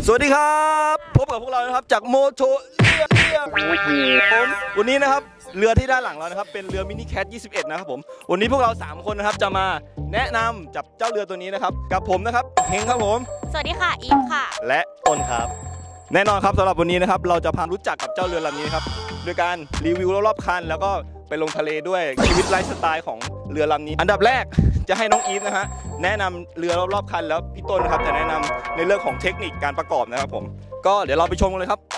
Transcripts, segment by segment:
สวัสดีครับพบกับพวกเรานะครับจากโมโชวันนี้นะครับเรือที่ด้านหลังเรานะครับเป็นเรือมินิแคท21นะครับผมวันนี้พวกเรา3คนนะครับจะมาแนะนำจับเจ้าเรือตัวนี้นะครับกับผมนะครับเฮงครับผมสวัสดีค่ะอีฟค่ะและต้นครับแน่นอนครับสำหรับวันนี้นะครับเราจะพารู้จักกับเจ้าเรือลำนี้ครับโดยการรีวิวรอบๆคันแล้วก็ไปลงทะเลด้วยชีวิตไลฟ์สไตล์ของเรือลำนี้อันดับแรกจะให้น้องอีฟนะฮะแนะนำเรือรอบๆคันแล้วพี่ต้นครับจะแนะนำในเรื่องของเทคนิคการประกอบนะครับผมก็เดี๋ยวเราไปชมกันเลยครับไป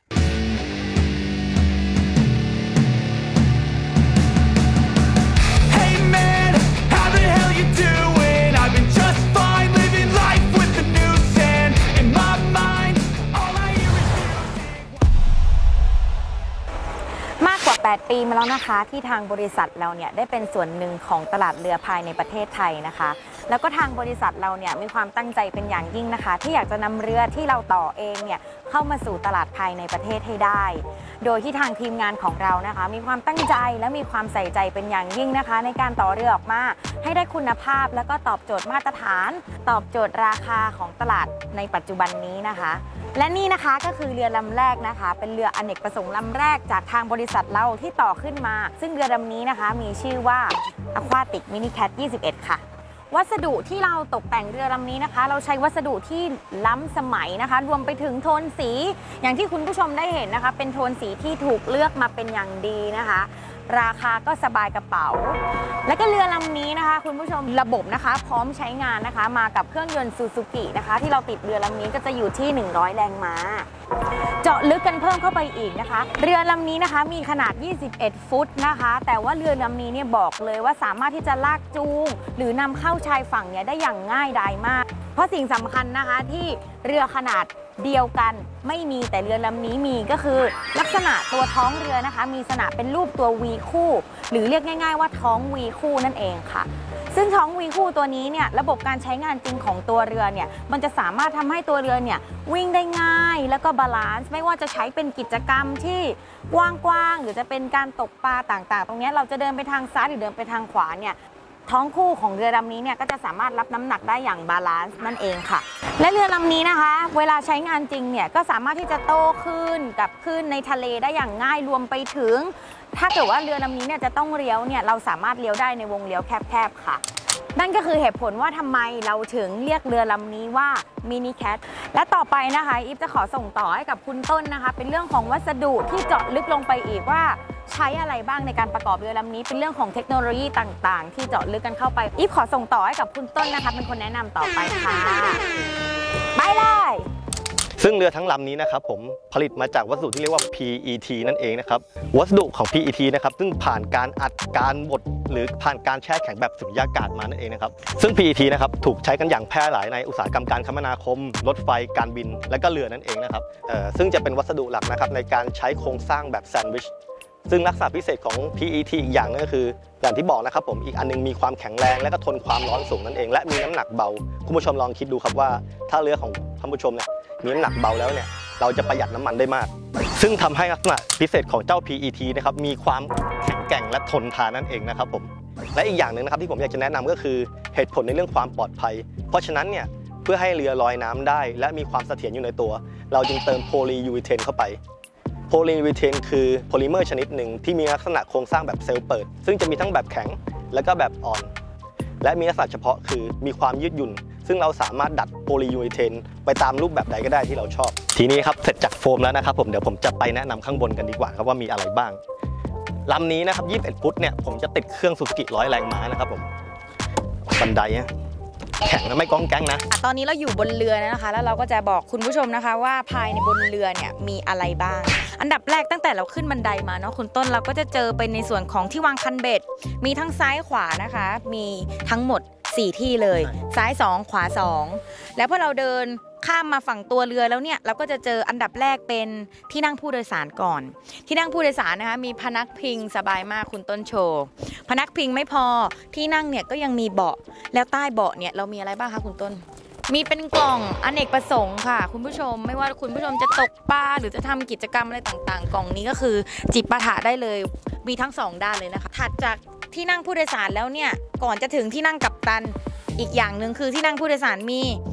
8 ปีมาแล้วนะคะที่ทางบริษัทเราเนี่ยได้เป็นส่วนหนึ่งของตลาดเรือภายในประเทศไทยนะคะแล้วก็ทางบริษัทเราเนี่ยมีความตั้งใจเป็นอย่างยิ่งนะคะที่อยากจะนำเรือที่เราต่อเองเนี่ยเข้ามาสู่ตลาดภายในประเทศให้ได้โดยที่ทางทีมงานของเรานะคะมีความตั้งใจและมีความใส่ใจเป็นอย่างยิ่งนะคะในการต่อเรือออกมาให้ได้คุณภาพแล้วก็ตอบโจทย์มาตรฐานตอบโจทย์ราคาของตลาดในปัจจุบันนี้นะคะและนี่นะคะก็คือเรือลำแรกนะคะเป็นเรืออเนกประสงค์ลำแรกจากทางบริษัทเราที่ต่อขึ้นมาซึ่งเรือลำนี้นะคะมีชื่อว่า Aquatic Mini Cat 21 ค่ะวัสดุที่เราตกแต่งเรือลำนี้นะคะเราใช้วัสดุที่ล้ำสมัยนะคะรวมไปถึงโทนสีอย่างที่คุณผู้ชมได้เห็นนะคะเป็นโทนสีที่ถูกเลือกมาเป็นอย่างดีนะคะราคาก็สบายกระเป๋าและก็เรือลำนี้นะคะคุณผู้ชมระบบนะคะพร้อมใช้งานนะคะมากับเครื่องยนต์ซูซูกินะคะที่เราติดเรือลำนี้ก็จะอยู่ที่100 แรงม้าเจาะลึกกันเพิ่มเข้าไปอีกนะคะเรือลำนี้นะคะมีขนาด21 ฟุตนะคะแต่ว่าเรือลำนี้เนี่ยบอกเลยว่าสามารถที่จะลากจูงหรือนำเข้าชายฝั่งเนี่ยได้อย่างง่ายดายมากเพราะสิ่งสำคัญนะคะที่เรือขนาดเดียวกันไม่มีแต่เรือลำนี้มีก็คือลักษณะตัวท้องเรือนะคะมีลักษณะเป็นรูปตัว V คู่หรือเรียกง่ายๆว่าท้อง V คู่นั่นเองค่ะซึ่งท้อง V คู่ตัวนี้เนี่ยระบบการใช้งานจริงของตัวเรือเนี่ยมันจะสามารถทำให้ตัวเรือเนี่ยวิ่งได้ง่ายแล้วก็บาลานซ์ไม่ว่าจะใช้เป็นกิจกรรมที่กว้างๆหรือจะเป็นการตกปลาต่างๆตรงนี้เราจะเดินไปทางซ้ายหรือเดินไปทางขวาเนี่ยท้องคู่ของเรือลำนี้เนี่ยก็จะสามารถรับน้ำหนักได้อย่างบาลานซ์นั่นเองค่ะและเรือลำนี้นะคะเวลาใช้งานจริงเนี่ยก็สามารถที่จะโต้คลื่นกับคลื่นในทะเลได้อย่างง่ายรวมไปถึงถ้าเกิดว่าเรือลำนี้เนี่ยจะต้องเลี้ยวเนี่ยเราสามารถเลี้ยวได้ในวงเลี้ยวแคบๆค่ะนั่นก็คือเหตุผลว่าทำไมเราถึงเรียกเรือลำนี้ว่ามินิแคทและต่อไปนะคะอีฟจะขอส่งต่อให้กับคุณต้นนะคะเป็นเรื่องของวัสดุที่เจาะลึกลงไปอีกว่าใช้อะไรบ้างในการประกอบเรือลำนี้เป็นเรื่องของเทคโนโลยีต่างๆที่เจาะลึกกันเข้าไปอีฟขอส่งต่อให้กับคุณต้นนะคะเป็นคนแนะนำต่อไปค่ะไปเลยซึ่งเรือทั้งลำนี้นะครับผมผลิตมาจากวัสดุที่เรียกว่า PET นั่นเองนะครับวัสดุของ PET นะครับซึ่งผ่านการอัดการบดหรือผ่านการแช่แข็งแบบสุญญากาศมานั่นเองนะครับซึ่ง PET นะครับถูกใช้กันอย่างแพร่หลายในอุตสาหกรรมการคมนาคมรถไฟการบินและก็เรือนั่นเองนะครับซึ่งจะเป็นวัสดุหลักนะครับในการใช้โครงสร้างแบบแซนด์วิชซึ่งลักษณะพิเศษของ PET อีกอย่างนึงก็คืออย่างที่บอกนะครับผมอีกอันนึงมีความแข็งแรงและก็ทนความร้อนสูงนั่นเองและมีน้ำหนักเบาคุณผู้ชมลองคิดดูครับว่าถ้าเรือของท่านผู้ชมเนี่ยมีน้ำหนักเบาแล้วเนี่ยเราจะประหยัดน้ำมันได้มากซึ่งทำให้ลักษณะพิเศษของเจ้า PET นะครับมีความแข็งแกร่งและทนทานนั่นเองนะครับผมและอีกอย่างหนึ่งนะครับที่ผมอยากจะแนะนำก็คือเหตุผลในเรื่องความปลอดภัยเพราะฉะนั้นเนี่ยเพื่อให้เรือลอยน้ำได้และมีความเสถียรอยู่ในตัวเราจึงเติมโพลียูริเทนเข้าไปโพลียูริเทนคือโพลิเมอร์ชนิดหนึ่งที่มีลักษณะโครงสร้างแบบเซลล์เปิดซึ่งจะมีทั้งแบบแข็งและก็แบบอ่อนและมีลักษณะเฉพาะคือมีความยืดหยุ่นซึ่งเราสามารถดัดโพลียูริเทนไปตามรูปแบบใดก็ได้ที่เราชอบทีนี้ครับเสร็จจากโฟมแล้วนะครับผมเดี๋ยวผมจะไปแนะนำข้างบนกันดีกว่าครับว่ามีอะไรบ้างลำนี้นะครับ21 ฟุตเนี่ยผมจะติดเครื่องซูซูกิ100 แรงม้านะครับผมบันไดแข็งและไม่ก้องแก๊งนะตอนนี้เราอยู่บนเรือนะคะแล้วเราก็จะบอกคุณผู้ชมนะคะว่าภายในบนเรือเนี่ยมีอะไรบ้างอันดับแรกตั้งแต่เราขึ้นบันไดมาเนาะคุณต้นเราก็จะเจอเป็นในส่วนของที่วางคันเบ็ดมีทั้งซ้ายขวานะคะมีทั้งหมด4 ที่เลยซ้าย2ขวา2แล้วพอเราเดินข้ามมาฝั่งตัวเรือแล้วเนี่ยเราก็จะเจออันดับแรกเป็นที่นั่งผู้โดยสารก่อนที่นั่งผู้โดยสารนะคะมีพนักพิงสบายมากคุณต้นโชว์พนักพิงไม่พอที่นั่งเนี่ยก็ยังมีเบาะแล้วใต้เบาะเนี่ยเรามีอะไรบ้างคะคุณต้นมีเป็นกล่องอเนกประสงค์ค่ะคุณผู้ชมไม่ว่าคุณผู้ชมจะตกปลาหรือจะทำกิจกรรมอะไรต่างๆกล่องนี้ก็คือจิบปาถะได้เลยมีทั้ง2ด้านเลยนะคะถัดจากที่นั่งผู้โดยสารแล้วเนี่ยก่อนจะถึงที่นั่งกัปตันอีกอย่างหนึ่งคือที่นั่งผู้โดยสารมีท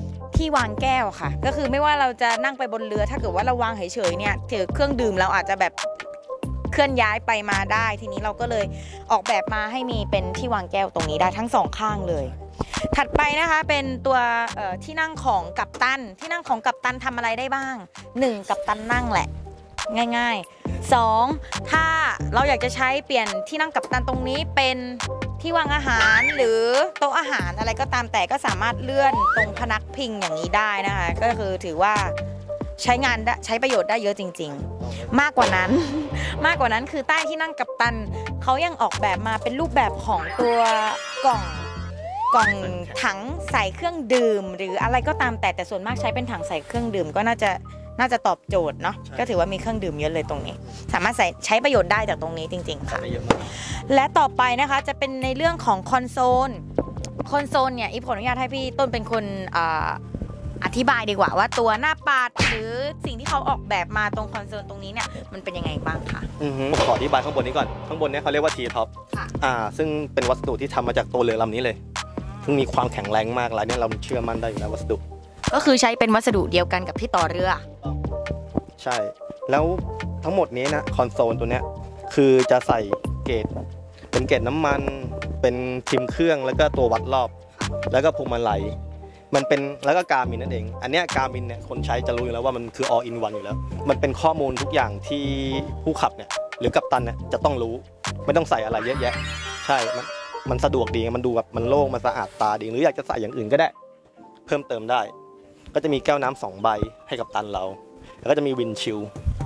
ที่วางแก้วค่ะก็คือไม่ว่าเราจะนั่งไปบนเรือถ้าเกิดว่าเราวางเฉยๆเนี่ยถือเครื่องดื่มเราอาจจะแบบเคลื่อนย้ายไปมาได้ทีนี้เราก็เลยออกแบบมาให้มีเป็นที่วางแก้วตรงนี้ได้ทั้งสองข้างเลยถัดไปนะคะเป็นตัวที่นั่งของกัปตันที่นั่งของกัปตันทำอะไรได้บ้าง1กัปตันนั่งแหละง่ายๆ2ถ้าเราอยากจะใช้เปลี่ยนที่นั่งกัปตันตรงนี้เป็นที่วางอาหารหรือโต๊ะอาหารอะไรก็ตามแต่ก็สามารถเลื่อนตรงพนักพิงอย่างนี้ได้นะคะก็คือถือว่าใช้งานใช้ประโยชน์ได้เยอะจริงๆมากกว่านั้น มากกว่านั้นคือใต้ที่นั่งกัปตันเขายังออกแบบมาเป็นรูปแบบของตัวกล่องถังใส่เครื่องดื่มหรืออะไรก็ตามแต่ส่วนมากใช้เป็นถังใส่เครื่องดื่มก็น่าจะตอบโจทย์เนาะก็ถือว่ามีเครื่องดื่มเยอะเลยตรงนี้สามารถใช้ประโยชน์ได้จากตรงนี้จริงๆค่ะและต่อไปนะคะจะเป็นในเรื่องของคอนโซลเนี่ยอีฟขออนุญาตให้พี่ต้นเป็นคนอธิบายดีกว่าว่าตัวหน้าปัดหรือสิ่งที่เขาออกแบบมาตรงคอนโซลตรงนี้เนี่ยมันเป็นยังไงบ้างคะขออธิบายข้างบนนี้ก่อนข้างบนนี้เขาเรียกว่า T-top ซึ่งเป็นวัสดุที่ทำมาจากตัวเรือลำนี้เลยซึ่งมีความแข็งแรงมากแล้วเนี่ยเราเชื่อมั่นได้อยู่แล้ววัสดุก็คือใช้เป็นวัสดุเดียวกันกับที่ต่อเรือใช่แล้วทั้งหมดนี้นะคอนโซลตัวเนี้ยคือจะใส่เกจเป็นเกจน้ำมันเป็นทิมเครื่องแล้วก็ตัววัดรอบแล้วก็พวงมาลัยมันเป็นแล้วก็การ์มินนั่นเองอันเนี้ยการ์มินเนี่ยคนใช้จะรู้อยู่แล้วว่ามันคือ all in one อยู่แล้วมันเป็นข้อมูลทุกอย่างที่ผู้ขับเนี่ยหรือกัปตันเนี่ยจะต้องรู้ไม่ต้องใส่อะไรเยอะแยะใช่มันสะดวกดีมันดูแบบมันโล่งมันสะอาดตาดีหรืออยากจะใส่อย่างอื่นก็ได้เพิ่มเติมได้ก็จะมีแก้วน้ำ2 ใบให้กัปตันเราแล้วก็จะมีวินชิล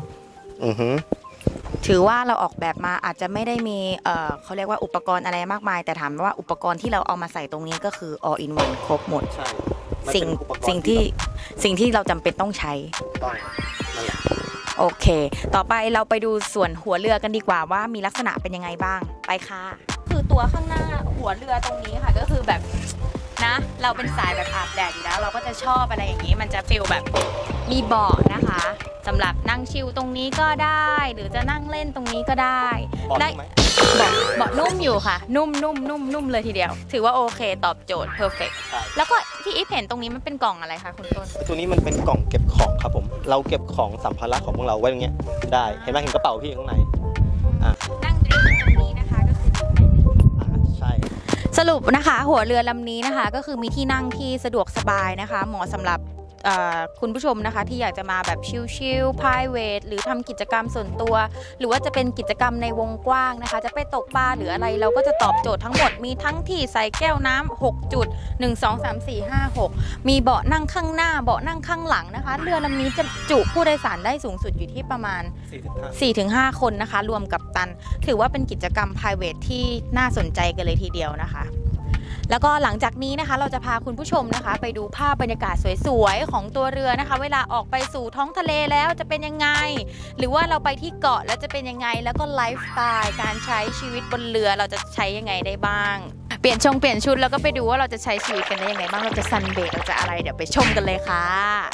ถือว่าเราออกแบบมาอาจจะไม่ได้มีเขาเรียกว่าอุปกรณ์อะไรมากมายแต่ถามว่าอุปกรณ์ที่เราเอามาใส่ตรงนี้ก็คือ all in one ครบหมดใช่สิ่งที่เราจำเป็นต้องใช้โอเคต่อไปเราไปดูส่วนหัวเรือกันดีกว่าว่ามีลักษณะเป็นยังไงบ้างไปค่ะคือตัวข้างหน้าหัวเรือตรงนี้ค่ะก็คือแบบนะเราเป็นสายแบบอาบแดดอยู่แล้วเราก็จะชอบอะไรอย่างนี้มันจะฟีลแบบมีเบาะนะคะสำหรับนั่งชิลตรงนี้ก็ได้หรือจะนั่งเล่นตรงนี้ก็ได้ได้เบาะนุ่มอยู่ค่ะนุ่มเลยทีเดียวถือว่าโอเคตอบโจทย์เพอร์เฟกต์แล้วก็ที่อีฟเห็นตรงนี้มันเป็นกล่องอะไรคะคุณต้นตัวนี้มันเป็นกล่องเก็บของครับผมเราเก็บของสัมภาระของพวกเราไว้ตรงนี้ได้เห็นไหมเห็นกระเป๋าพี่ข้างในนั่งดริฟต์ตรงนี้นะคะก็คือใช่สรุปนะคะหัวเรือลำนี้นะคะก็คือมีที่นั่งที่สะดวกสบายนะคะเหมาะสำหรับคุณผู้ชมนะคะที่อยากจะมาแบบชิลๆ private หรือทำกิจกรรมส่วนตัวหรือว่าจะเป็นกิจกรรมในวงกว้างนะคะจะไปตกปลาหรืออะไรเราก็จะตอบโจทย์ทั้งหมดมีทั้งที่ใส่แก้วน้ำ6 จุด 1 2 3 4 5 6มีเบาะนั่งข้างหน้าเบาะนั่งข้างหลังนะคะเรือลำนี้จะจุผู้โดยสารได้สูงสุดอยู่ที่ประมาณ 4-5 คนนะคะรวมกับตันถือว่าเป็นกิจกรรม private ที่น่าสนใจกันเลยทีเดียวนะคะแล้วก็หลังจากนี้นะคะเราจะพาคุณผู้ชมนะคะไปดูภาพบรรยากาศสวยๆของตัวเรือนะคะเวลาออกไปสู่ท้องทะเลแล้วจะเป็นยังไงหรือว่าเราไปที่เกาะแล้วจะเป็นยังไงแล้วก็ไลฟ์สไตล์การใช้ชีวิตบนเรือเราจะใช้ยังไงได้บ้างเปลี่ยนชุดแล้วก็ไปดูว่าเราจะใช้ชีวิตกันได้ยังไงบ้างเราจะซันเบดเราจะอะไรเดี๋ยวไปชมกันเลยค่ะ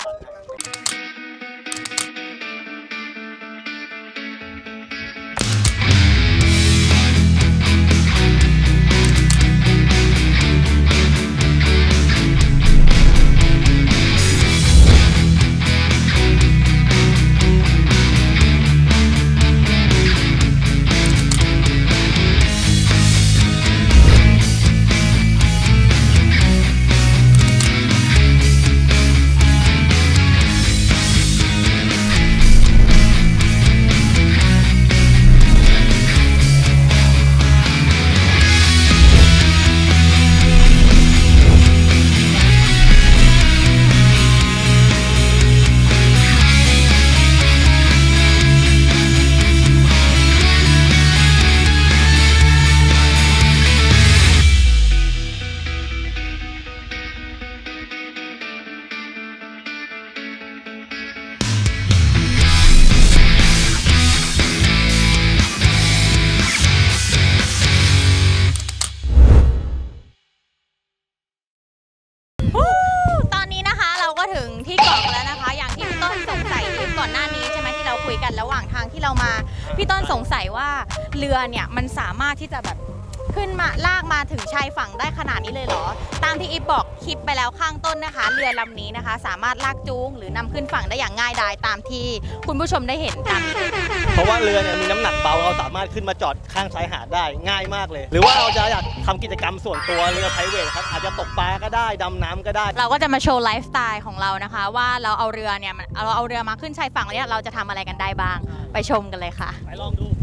ถึงที่เกาะแล้วนะคะอย่างที่พี่ต้นสงสัยก่อนหน้านี้ใช่ไหมที่เราคุยกันระหว่างทางที่เรามาพี่ต้นสงสัยว่าเรือเนี่ยมันสามารถที่จะแบบขึ้นมาลากมาถึงชายฝั่งได้ขนาดนี้เลยเหรอตามที่อีฟบอกคลิปไปแล้วข้างต้นนะคะเรือลำนี้นะคะสามารถลากจูงหรือนำขึ้นฝั่งได้อย่างง่ายดายตามที่คุณผู้ชมได้เห็นตามนี้เลยเพราะว่าเรือเนี่ยมีน้ำหนักเบาเราสามารถขึ้นมาจอดข้างชายหาดได้ง่ายมากเลย หรือว่าเราจะอยากทำกิจกรรมส่วนตัวเรือไพรเวทครับอาจจะตกปลาก็ได้ดำน้ำก็ได้เราก็จะมาโชว์ไลฟ์สไตล์ของเรานะคะว่าเราเอาเรือมาขึ้นชายฝั่งแล้วเนี่ยเราจะทำอะไรกันได้บ้างไปชมกันเลยค่ะไปลองดู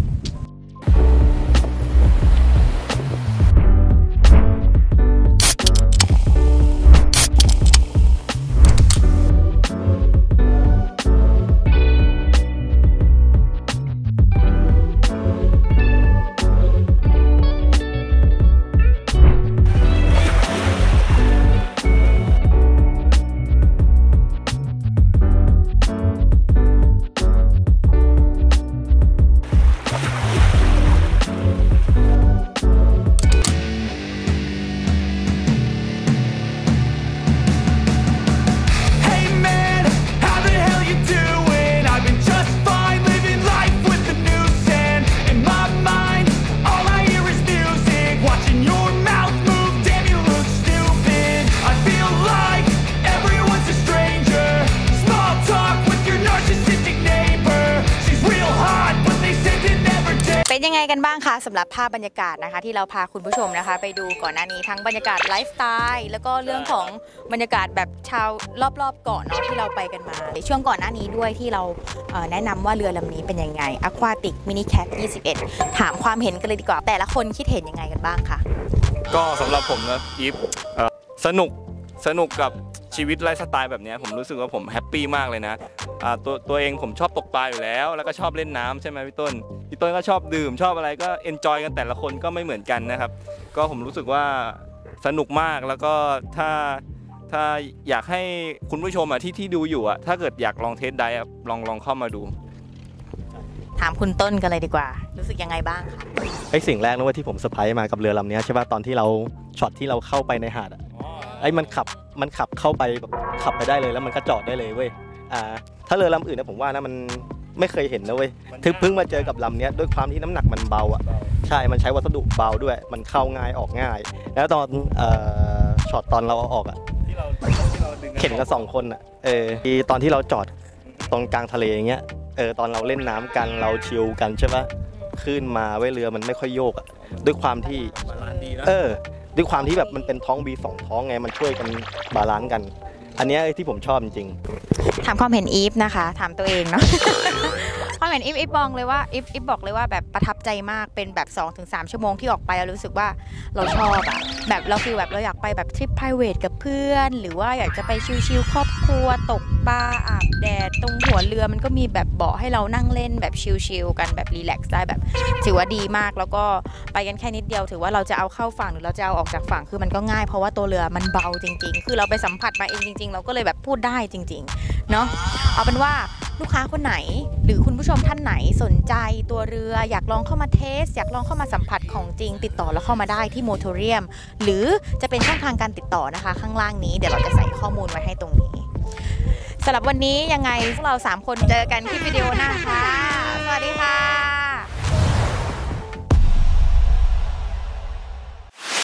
เป็นยังไงกันบ้างคะสำหรับภาพบรรยากาศนะคะที่เราพาคุณผู้ชมนะคะไปดูก่อนหน้านี้ทั้งบรรยากาศไลฟ์สไตล์แล้วก็เรื่องของบรรยากาศแบบชาวรอบๆเกาะเนาะที่เราไปกันมาในช่วงก่อนหน้านี้ด้วยที่เราแนะนำว่าเรือลำนี้เป็นยังไง Aquatic Mini Cat 21 ถามความเห็นกันเลยดีกว่าแต่ละคนคิดเห็นยังไงกันบ้างคะก็สำหรับผมนะอีฟสนุกกับชีวิตไลฟ์สไตล์แบบนี้ผมรู้สึกว่าผมแฮปปี้มากเลยนะตัวเองผมชอบตกปลาอยู่แล้วก็ชอบเล่นน้ำใช่ไหมพี่ต้นก็ชอบดื่มชอบอะไรก็เอนจอยกันแต่ละคนก็ไม่เหมือนกันนะครับก็ผมรู้สึกว่าสนุกมากแล้วก็ถ้าอยากให้คุณผู้ชมที่ดูอยู่ถ้าเกิดอยากลองเทสไดฟ์ลองเข้ามาดูถามคุณต้นกันเลยดีกว่ารู้สึกยังไงบ้างคะไอ้สิ่งแรกนะว่าที่ผมเซอร์ไพรส์มากับเรือลำนี้ใช่ป่ะตอนที่เราช็อตที่เราเข้าไปในหาดไอ้มันขับเข้าไปแบบขับไปได้เลยแล้วมันก็จอดได้เลยเว้ยถ้าเรือลำอื่นนะผมว่านะมันไม่เคยเห็นนะเว้ยเพิ่งมาเจอกับลำนี้ด้วยความที่น้ำหนักมันเบาใช่มันใช้วัสดุเบาด้วยมันเข้าง่ายออกง่ายแล้วตอนช็อตตอนเราเอาออกที่เราเข็นกัน2 คนตอนที่เราจอดตรงกลางทะเลอย่างเงี้ยตอนเราเล่นน้ำกันเราชิลกันใช่ปะขึ้นมาเว้ยเรือมันไม่ค่อยโยกด้วยความที่ด้วยความที่แบบมันเป็นท้องบี2ท้องไงมันช่วยกันบาลานซ์กันอันนี้ที่ผมชอบจริงๆถามความเห็นอีฟนะคะถามตัวเองเนาะ ความเห็นอีฟบอกเลยว่าอีฟบอกเลยว่าแบบประทับใจมากเป็นแบบ 2-3 ชั่วโมงที่ออกไปเรารู้สึกว่าเราชอบแบบเราฟีลแบบเราอยากไปแบบทริป private กับเพื่อนหรือว่าอยากจะไปชิลๆครอบครัวตกปลาอาบแดดตรงหัวเรือมันก็มีแบบเบาะให้เรานั่งเล่นแบบชิลๆกันแบบรีแลกซ์ได้แบบถือว่าดีมากแล้วก็ไปกันแค่นิดเดียวถือว่าเราจะเอาเข้าฝั่งหรือเราจะเอาออกจากฝั่งคือมันก็ง่ายเพราะว่าตัวเรือมันเบาจริงๆคือเราไปสัมผัสมาเองจริงๆเราก็เลยแบบพูดได้จริงๆเนาะเอาเป็นว่าลูกค้าคนไหนหรือคุณผู้ชมท่านไหนสนใจตัวเรืออยากลองเข้ามาเทสอยากลองเข้ามาสัมผัสของจริงติดต่อแล้วเข้ามาได้ที่โมโทเรียมหรือจะเป็นช่องทางการติดต่อนะคะข้างล่างนี้เดี๋ยวเราจะใส่ข้อมูลไว้ให้ตรงนี้สำหรับวันนี้ยังไงพวกเรา3 คนเจอกันที่วิดีโอหน้าค่ะสวัสดีค่ะ